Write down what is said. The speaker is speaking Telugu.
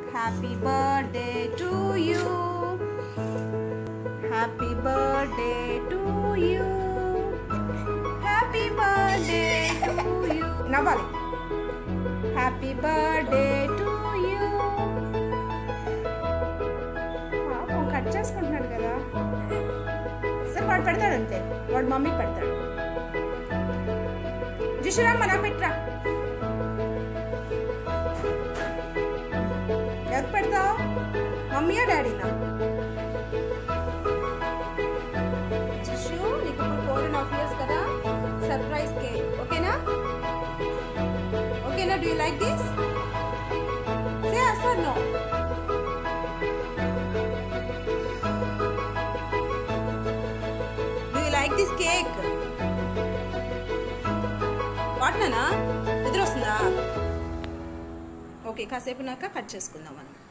Happy birthday to you. Happy birthday to you. Happy birthday to you. నవ్వాలి. Happy birthday to you. పాపం కట్ చేసుకుంటున్నాడు కదా. సరే వాడు పెడతాడు అంతే. వాడు మమ్మీకి పెడతాడు. జిషురామ్మ నాకు పెట్టరా. ఎవరికి పెడతావు? మమ్మీయా డాడీనా? జిషు నీకు ఇప్పుడు 4.5 years కదా. సర్ప్రైజ్ కేక్ ఓకేనా? ఓకేనా? Do you like this? Say yes or no. Do you like this cake? వాటినా నిద్ర వస్తుందా? ఓకే కాసేపు నాక కట్ చేసుకుందాం మనం.